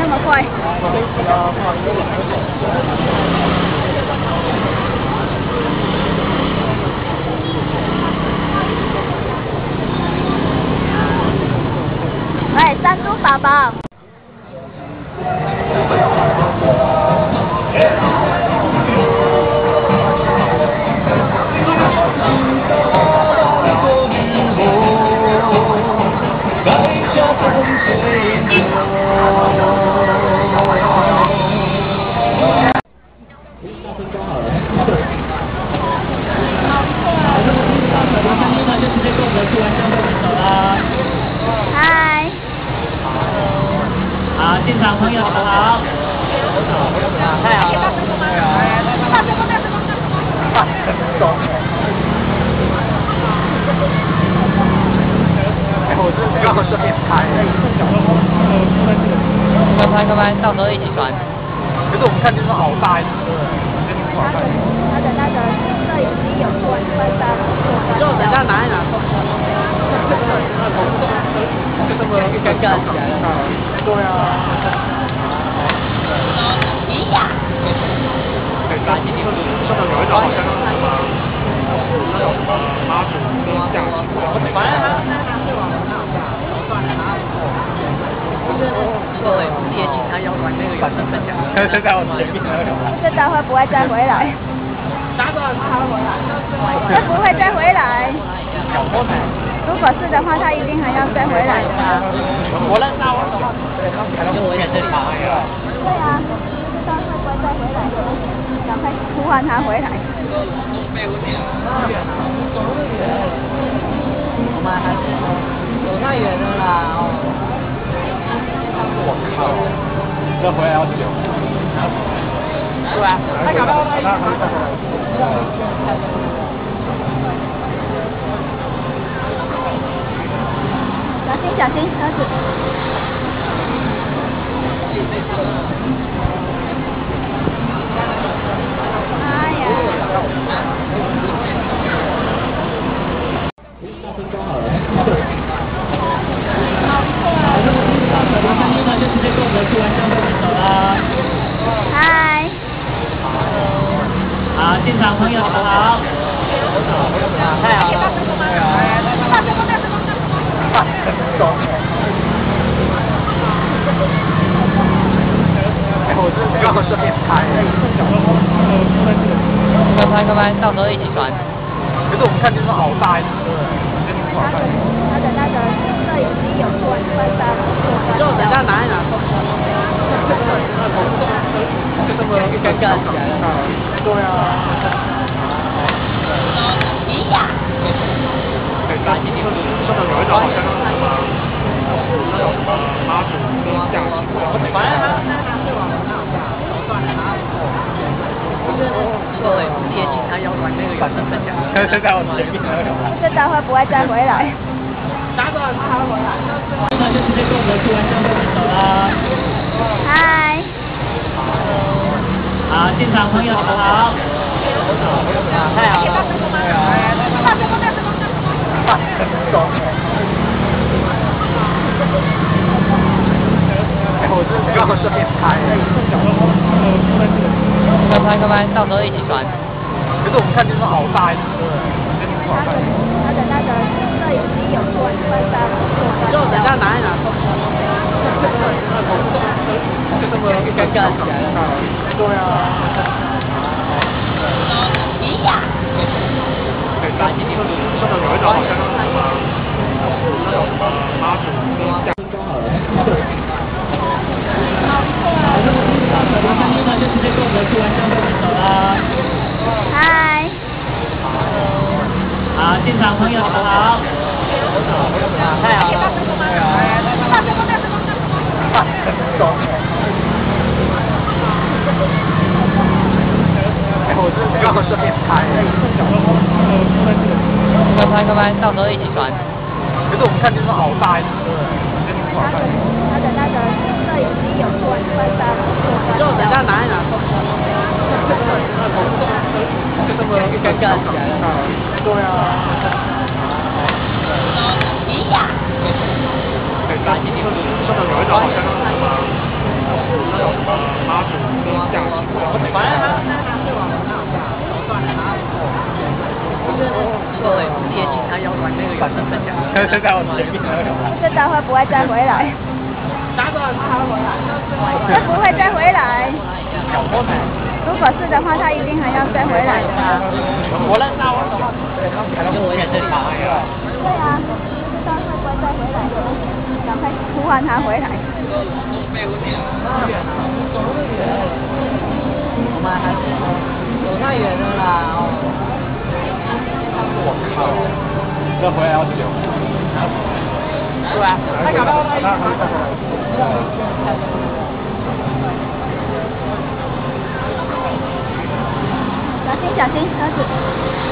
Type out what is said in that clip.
么快？来，山猪宝宝。嗨， 好，现场朋友好。太好了。我是刚好这边拍。快拍，到时候一起传。可是我们看就是好大一只。 他的那个摄影机有关上， 就等下拿一拿。就这么尴尬起来了。对啊。 咦呀！ 上面有一种好像那种妈祖跟下去，反正他是往上下，算了啊。对，贴近他要玩那个有身份证。现在我前面。 这待会不会再回来？ 哪个他回来？ 他不会再回来。如果是的话，他一定还要再回来的。 我认识我懂。就我在这里。 对啊，不知道会不会再回来，赶快呼唤他回来。 我们还是走太远了啦。我靠！这回来要久。对啊。他搞到那小心小心，车子。哎呀！嗨。 好，现场朋友好。太好了。我是刚好这边拍。快，到时候一起传。可是我们看就是好大一只。 他的那个摄影机有关上， 就等下拿一拿。就这么尴尬起来了。对啊。 咦呀！ 上面有一种好像那种妈祖跟下去，反正他是往上下，算了啊。对，贴近他要玩那个有身份证。现在我前面。 这待会不会再回来？ 哪个他回来？那就直接跟我们去完相对走啦。 嗨。 好，现场朋友好。太好了。我是刚好这边拍。快，到时候一起传。可是我们看就是好大一只。 他的那个摄影机有关上， 就等下拿一拿。就这么尴尬起来了。对啊。 咦呀！ 上面有一种好像那种妈祖跟下去。就直接跟我们去完相对走啦。 嗨。 好，现场朋友好。太好了。我是刚好这边拍。快，到时候一起传。可是我们看就是好大一只。 他的那个摄影机有关上， 就等下拿一拿。就这么尴尬起来了。对啊。 咦呀！ 上面有一种好像就在我前面。 这待会不会再回来。他不会再回来。如果是的话，他一定还要再回来的。 我认识他，就我在这里跑那个。 对啊，不知道会不会再回来的，赶快呼唤他回来。 我们还是走太远了啦！ 我靠，这回来要久。 对啊， 他搞到他小心小心，车子。